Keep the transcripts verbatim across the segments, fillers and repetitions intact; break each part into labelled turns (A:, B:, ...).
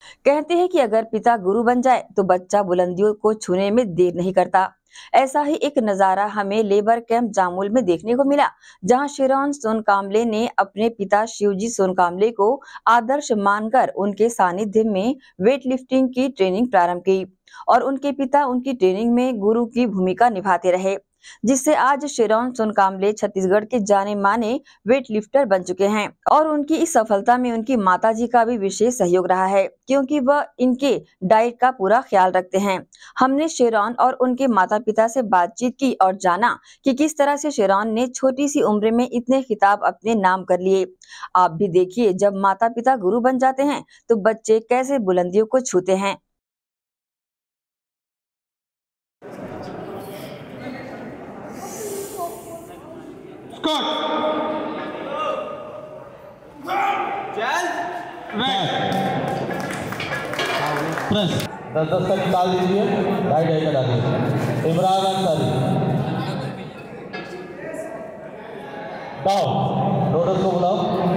A: कहते हैं कि अगर पिता गुरु बन जाए तो बच्चा बुलंदियों को छूने में देर नहीं करता। ऐसा ही एक नजारा हमें लेबर कैंप जामुल में देखने को मिला, जहां शिरोन सोनकाम्बले ने अपने पिता शिवजी सोनकाम्बले को आदर्श मानकर उनके सानिध्य में वेट लिफ्टिंग की ट्रेनिंग प्रारंभ की और उनके पिता उनकी ट्रेनिंग में गुरु की भूमिका निभाते रहे, जिससे आज शिरोन सोनकाम्बले छत्तीसगढ़ के जाने माने वेट लिफ्टर बन चुके हैं। और उनकी इस सफलता में उनकी माताजी का भी विशेष सहयोग रहा है, क्योंकि वह इनके डाइट का पूरा ख्याल रखते हैं। हमने शिरोन और उनके माता पिता से बातचीत की और जाना कि किस तरह से शिरोन ने छोटी सी उम्र में इतने खिताब अपने नाम कर लिए। आप भी देखिए, जब माता पिता गुरु बन जाते हैं तो बच्चे कैसे बुलंदियों को छूते हैं।
B: प्रेस दस दस का निकाल दीजिए, ढाई ढाई का डालिए। इमरान अंसारी डाउन, रोडर को बुलाओ।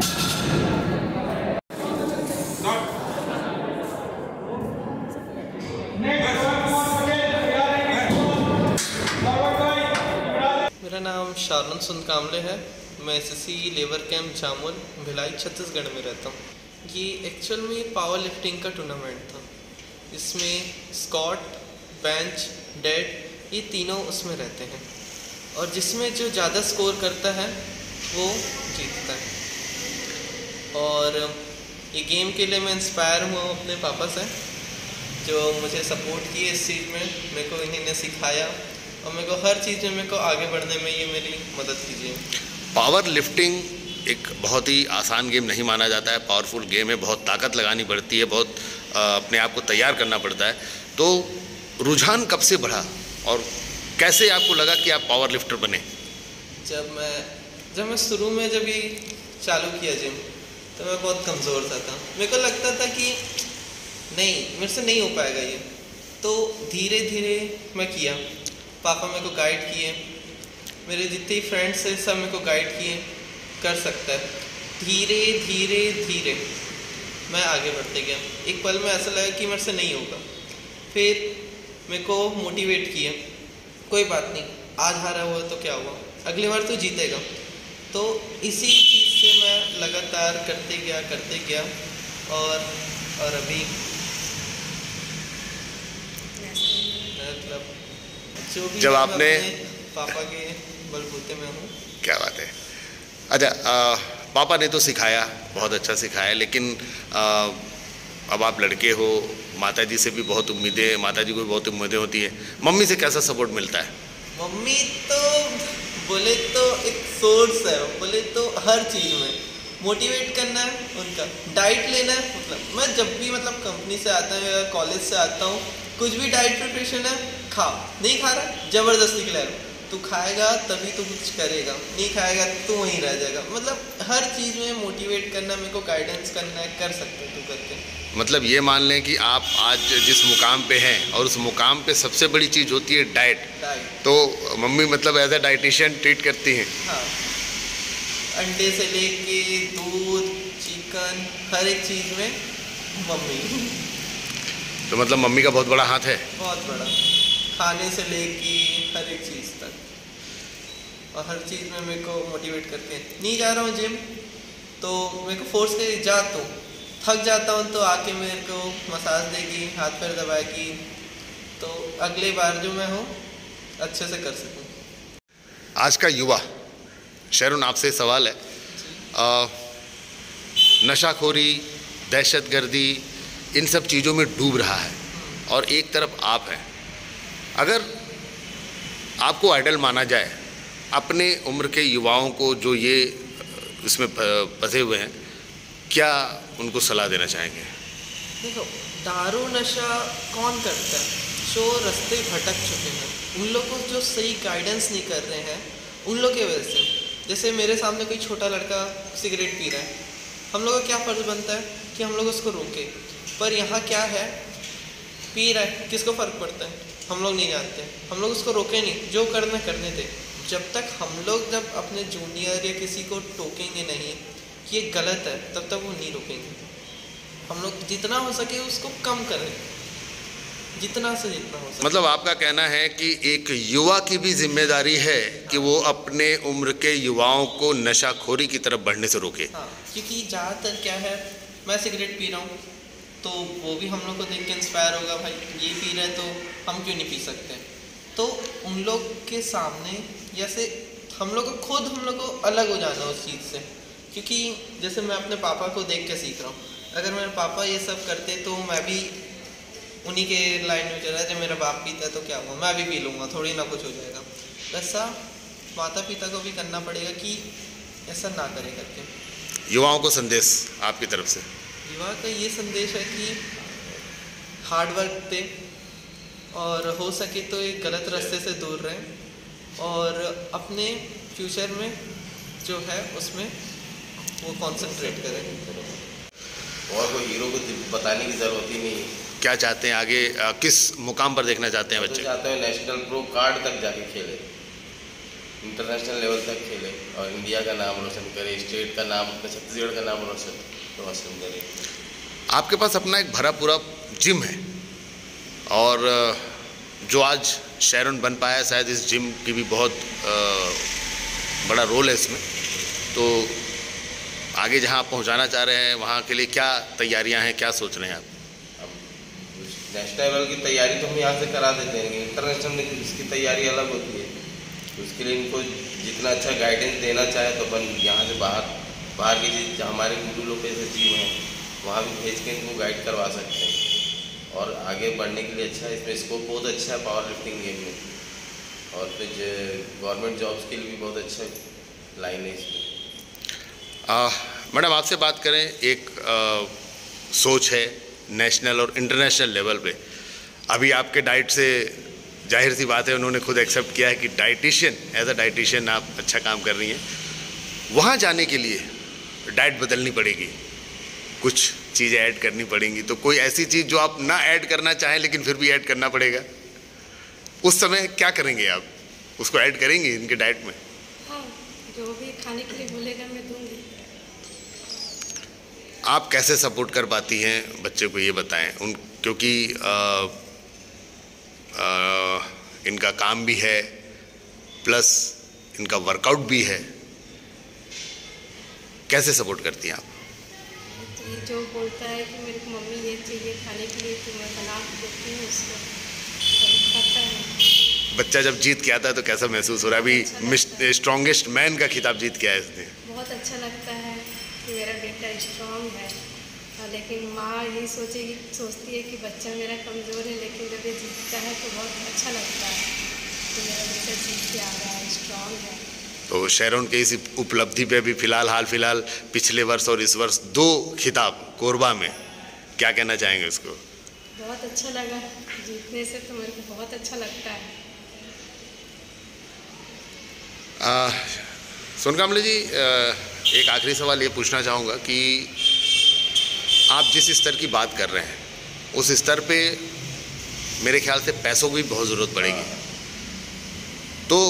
C: मेरा नाम शारन सोनकाम्बले है। मैं SSC labour camp Jamul Bhilai Chhattisgarh में रहता हूँ। ये एक्चुअल में पावर लिफ्टिंग का टूर्नामेंट था, जिसमें स्क्वाट, बेंच, डेड ये तीनों उसमें रहते हैं और जिसमें जो ज़्यादा स्कोर करता है वो जीतता है। और ये गेम के लिए मैं इंस्पायर हुआ अपने पापा से, जो मुझे सपोर्ट किए इस चीज़ में। मेरे को इन्हीं ने सिखाया और मेरे को हर चीज़ में मेरे को आगे बढ़ने में ये मेरी मदद कीजिए।
D: पावर लिफ्टिंग एक बहुत ही आसान गेम नहीं माना जाता है, पावरफुल गेम है, बहुत ताकत लगानी पड़ती है, बहुत आ, अपने आप को तैयार करना पड़ता है। तो रुझान कब से बढ़ा और कैसे आपको लगा कि आप पावर लिफ्टर बने?
C: जब मैं जब मैं शुरू में जब ये चालू किया जिम, तो मैं बहुत कमज़ोर सा था। मेरे को लगता था कि नहीं, मेरे से नहीं हो पाएगा ये। तो धीरे धीरे मैं किया, पापा मेरे को गाइड किए, मेरे जितने फ्रेंड्स हैं सब मेरे को गाइड किए, कर सकता है। धीरे धीरे धीरे मैं आगे बढ़ते गया। एक पल में ऐसा लगा कि मेरे से नहीं होगा, फिर मेरे को मोटिवेट किए, कोई बात नहीं, आज हारा हुआ तो क्या हुआ, अगली बार तो जीतेगा। तो इसी चीज़ से मैं लगातार करते गया करते गया और और अभी मतलब जो भी
D: जब आपने
C: पापा के बलबूते में हूँ।
D: क्या बात है। अच्छा, आ, पापा ने तो सिखाया, बहुत अच्छा सिखाया, लेकिन आ, अब आप लड़के हो, माताजी से भी बहुत उम्मीदें, माताजी को भी बहुत उम्मीदें होती है, मम्मी से कैसा सपोर्ट मिलता है?
C: मम्मी तो बोले तो एक सोर्स है, बोले तो हर चीज़ में मोटिवेट करना है, उनका डाइट लेना है। मतलब मैं जब भी मतलब कंपनी से आता हूँ या कॉलेज से आता हूँ, कुछ भी डाइट प्रिपरेशन है, खा, नहीं खा रहा ज़बरदस्ती खिला रहा, तू खाएगा तभी तो कुछ करेगा, नहीं खाएगा तो वहीं रह जाएगा। मतलब हर चीज़ में मोटिवेट करना, मेरे को गाइडेंस करना है, कर सकते हो तू करके।
D: मतलब ये मान लें कि आप आज जिस मुकाम पे हैं और उस मुकाम पे सबसे बड़ी चीज़ होती है डाइट,
C: डाइट
D: तो मम्मी मतलब एज ए डाइटिशियन ट्रीट करती हैं।
C: हाँ, अंडे से लेके दूध, चिकन, हर एक चीज़ में मम्मी।
D: तो मतलब मम्मी का बहुत बड़ा हाथ है।
C: बहुत बड़ा, खाने से लेके हर एक चीज़ तक, और हर चीज़ में मेरे को मोटिवेट करते हैं। नहीं जा रहा हूँ जिम तो मेरे को फोर्स के जा, तो थक जाता हूँ तो आके मेरे को मसाज देगी, हाथ पैर दबाएगी, तो अगली बार जो मैं हूँ अच्छे से कर सकूँ।
D: आज का युवा, शरण आपसे सवाल है, आ, नशाखोरी, दहशतगर्दी, इन सब चीज़ों में डूब रहा है और एक तरफ आप हैं। अगर आपको आइडल माना जाए, अपने उम्र के युवाओं को जो ये इसमें फंसे हुए हैं, क्या उनको सलाह देना चाहेंगे?
C: देखो, दारू नशा कौन करता है? जो रास्ते भटक चुके हैं, उन लोग को जो सही गाइडेंस नहीं कर रहे हैं, उन लोग की वजह से। जैसे मेरे सामने कोई छोटा लड़का सिगरेट पी रहा है, हम लोग का क्या फ़र्ज़ बनता है कि हम लोग उसको रोकें। पर यहाँ क्या है, पी रहा है, किसको फ़र्क पड़ता है? हम लोग नहीं जानते, हम लोग उसको रोकें नहीं, जो करना करने दें। जब तक हम लोग जब अपने जूनियर या किसी को टोकेंगे नहीं कि ये गलत है, तब तक वो नहीं रोकेंगे। हम लोग जितना हो सके उसको कम करें, जितना से जितना हो सके।
D: मतलब आपका कहना है कि एक युवा की भी जिम्मेदारी है कि वो अपने उम्र के युवाओं को नशाखोरी की तरफ बढ़ने से रोके।
C: हाँ, क्योंकि ज़्यादातर क्या है, मैं सिगरेट पी रहा हूँ तो वो भी हम लोग को देख के इंस्पायर होगा, भाई ये पी रहे तो हम क्यों नहीं पी सकते। तो उन लोग के सामने जैसे हम लोग को खुद हम लोग को अलग हो जाना उस चीज़ से, क्योंकि जैसे मैं अपने पापा को देख के सीख रहा हूँ। अगर मेरे पापा ये सब करते तो मैं भी उन्हीं के लाइन में चला, जब मेरा बाप पीता है तो क्या हुआ, मैं भी पी लूँगा, थोड़ी ना कुछ हो जाएगा। वैसा माता पिता को भी करना पड़ेगा कि ऐसा ना करे करके।
D: युवाओं को संदेश आपकी तरफ से?
C: युवा का ये संदेश है कि हार्ड वर्क पे, और हो सके तो एक गलत रास्ते से दूर रहें और अपने फ्यूचर में जो है उसमें वो कंसंट्रेट करें।
E: और कोई हीरो को बताने की ज़रूरत ही नहीं।
D: क्या चाहते हैं आगे, आ, किस मुकाम पर देखना चाहते हैं बच्चे?
E: तो चाहते हैं नेशनल प्रो कार्ड तक जाके खेले, इंटरनेशनल लेवल तक खेले और इंडिया का नाम रोशन करे, स्टेट का नाम, अपने छत्तीसगढ़ का नाम रोशन रोशन करे।
D: आपके पास अपना एक भरा पूरा जिम है और जो आज शेरॉन बन पाया, शायद इस जिम की भी बहुत आ, बड़ा रोल है इसमें। तो आगे जहां आप पहुंचाना चाह रहे हैं वहां के लिए क्या तैयारियां हैं, क्या सोच रहे हैं आप?
E: अब नेशनल लेवल की तैयारी तो हम यहाँ से करा देते हैं, इंटरनेशनल में इसकी तैयारी अलग होती है। उसके लिए इनको जितना अच्छा गाइडेंस देना चाहे तो अपन यहाँ से बाहर बाहर की चीज़ हमारे गुरु लोग के जैसे जिम है वहाँ भी भेज के इनको गाइड करवा सकते हैं और आगे बढ़ने के लिए अच्छा है। इसमें स्कोप बहुत अच्छा है पावर लिफ्टिंग गेम में, और फिर गवर्नमेंट जॉब्स के लिए भी बहुत अच्छा लाइन है इसमें।
D: मैडम आपसे बात करें, एक आ, सोच है नेशनल और इंटरनेशनल लेवल पे। अभी आपके डाइट से जाहिर सी बात है, उन्होंने खुद एक्सेप्ट किया है कि डाइटिशियन, एज अ डाइटिशियन आप अच्छा काम कर रही हैं। वहाँ जाने के लिए डाइट बदलनी पड़ेगी, कुछ चीज़ें ऐड करनी पड़ेंगी। तो कोई ऐसी चीज़ जो आप ना ऐड करना चाहें लेकिन फिर भी ऐड करना पड़ेगा, उस समय क्या करेंगे आप? उसको ऐड करेंगे इनके डाइट में?
F: हाँ, जो भी खाने के लिए बोलेगा मैं दूंगी।
D: आप कैसे सपोर्ट कर पाती हैं बच्चे को, ये बताएं उन, क्योंकि आ, आ, इनका काम भी है प्लस इनका वर्कआउट भी है, कैसे सपोर्ट करती हैं आप?
F: तो ये जो बोलता है कि मेरे को मम्मी ये चाहिए खाने के लिए तो मैं बना के देती हूँ उसको, तो खाता है।
D: बच्चा जब जीत के आता है तो कैसा महसूस हो रहा है? अभी स्ट्रॉन्गेस्ट मैन का खिताब जीत के आया इसने।
F: बहुत अच्छा लगता है कि मेरा बेटा स्ट्रॉन्ग है, लेकिन माँ यही सोचेगी सोचती है कि बच्चा मेरा कमज़ोर है, लेकिन जब ये जीतता है तो बहुत अच्छा लगता है कि मेरा बेटा जीत के आ रहा है, स्ट्रॉन्ग है।
D: तो शेरॉन के इस उपलब्धि पे भी फिलहाल हाल फिलहाल पिछले वर्ष और इस वर्ष दो खिताब कोरबा में, क्या कहना चाहेंगे उसको?
F: बहुत अच्छा लगा जीतने से, तो मेरे को बहुत अच्छा लगता है।
D: सोनकामले जी, एक आखिरी सवाल ये पूछना चाहूँगा कि आप जिस स्तर की बात कर रहे हैं उस स्तर पे मेरे ख्याल से पैसों की भी बहुत ज़रूरत पड़ेगी, तो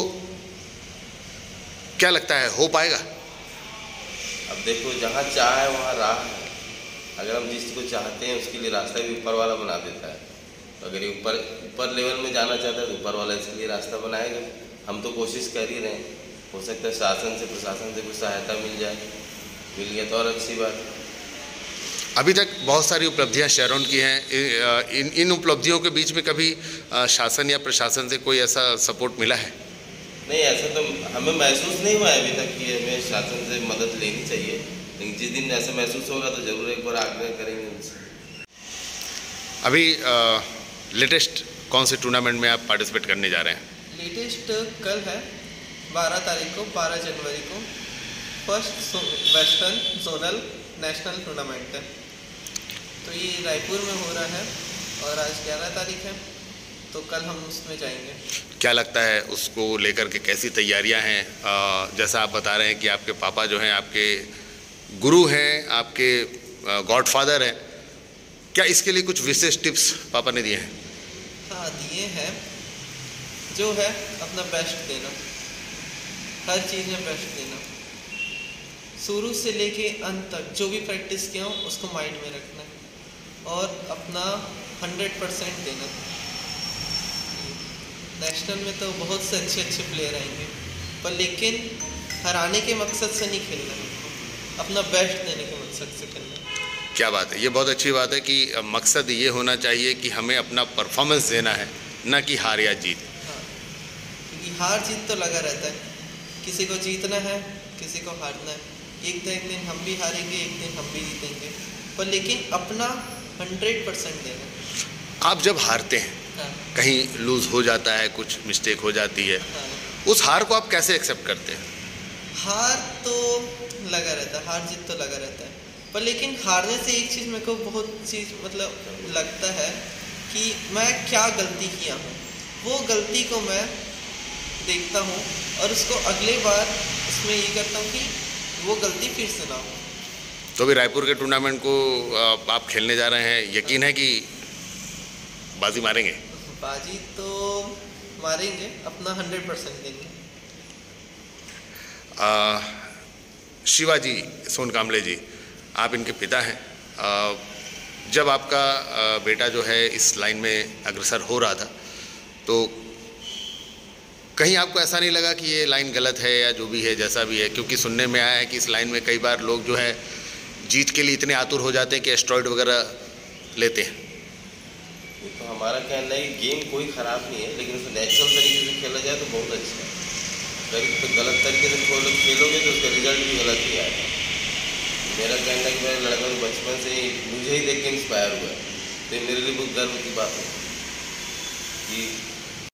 D: क्या लगता है हो पाएगा?
E: अब देखो, जहाँ चाह है वहाँ राह है। अगर हम जिस को चाहते हैं उसके लिए रास्ता भी ऊपर वाला बना देता है। तो अगर ये ऊपर ऊपर लेवल में जाना चाहता है तो ऊपर वाला इसके लिए रास्ता बनाएगा। हम तो कोशिश कर ही रहे हैं, हो सकता है शासन से प्रशासन से कुछ सहायता मिल जाए, मिल गया तो और अच्छी बात है।
D: अभी तक बहुत सारी उपलब्धियां शेरॉन की हैं, इन इन उपलब्धियों के बीच में कभी शासन या प्रशासन से कोई ऐसा सपोर्ट मिला है?
E: नहीं, ऐसा तो हमें महसूस नहीं हुआ है अभी तक कि हमें शासन से मदद लेनी चाहिए, लेकिन जिस दिन ऐसा महसूस होगा तो ज़रूर एक बार आग्रह करेंगे उनसे।
D: अभी लेटेस्ट कौन से टूर्नामेंट में आप पार्टिसिपेट करने जा रहे हैं?
C: लेटेस्ट कल है बारह तारीख को, बारह जनवरी को first western zonal national tournament है। तो ये रायपुर में हो रहा है और आज ग्यारह तारीख है, तो कल हम उसमें जाएंगे।
D: क्या लगता है उसको लेकर के कैसी तैयारियां हैं? जैसा आप बता रहे हैं कि आपके पापा जो हैं आपके गुरु हैं, आपके गॉडफादर हैं, क्या इसके लिए कुछ विशेष टिप्स पापा ने दिए हैं?
C: हाँ, दिए हैं। जो है अपना बेस्ट देना, हर चीज़ में बेस्ट देना, शुरू से लेके अंत तक जो भी प्रैक्टिस किया हो उसको माइंड में रखना है। और अपना हंड्रेड परसेंट देना। नेशनल में तो बहुत से अच्छे अच्छे प्लेयर आएंगे, पर लेकिन हराने के मकसद से नहीं खेलना है, अपना बेस्ट देने के मकसद से खेलना है।
D: क्या बात है, ये बहुत अच्छी बात है कि मकसद ये होना चाहिए कि हमें अपना परफॉर्मेंस देना है, न कि हार या जीत।
C: हाँ, क्योंकि हार जीत तो लगा रहता है, किसी को जीतना है किसी को हारना है। एक तो एक दिन हम भी हारेंगे, एक दिन हम भी जीतेंगे, पर लेकिन अपना हंड्रेड परसेंट देना है।
D: आप जब हारते हैं,
C: हाँ,
D: कहीं लूज हो जाता है, कुछ मिस्टेक हो जाती है,
C: हाँ,
D: उस हार को आप कैसे एक्सेप्ट करते हैं?
C: हार तो लगा रहता है, हार जीत तो लगा रहता है, पर लेकिन हारने से एक चीज़ मेरे को बहुत चीज़ मतलब लगता है कि मैं क्या गलती किया हूँ, वो गलती को मैं देखता हूँ और उसको अगले बार उसमें ये करता हूँ कि वो गलती फिर से ना हो।
D: तो अभी रायपुर के टूर्नामेंट को आप खेलने जा रहे हैं, यकीन है कि बाजी मारेंगे?
C: बाजी तो मारेंगे, अपना हंड्रेड परसेंट देंगे।
D: आ, शिवाजी सोनकामले जी, आप इनके पिता हैं। आ, जब आपका आ, बेटा जो है इस लाइन में अग्रसर हो रहा था, तो कहीं आपको ऐसा नहीं लगा कि ये लाइन गलत है या जो भी है जैसा भी है? क्योंकि सुनने में आया है कि इस लाइन में कई बार लोग जो है जीत के लिए इतने आतुर हो जाते हैं कि एस्ट्रॉइड वगैरह लेते हैं।
E: तो हमारा कहना है कि गेम कोई ख़राब नहीं है, लेकिन उसे नेचुरल तरीके से खेला जाए तो बहुत अच्छा है। अगर तो गलत तरीके से खेलो खेलोगे तो उसका रिजल्ट भी गलत ही आएगा। मेरा कहना है कि मेरा लड़का तो बचपन से ही मुझे ही देख के इंस्पायर हुआ है, तो मेरे लिए बहुत गर्व की बात है कि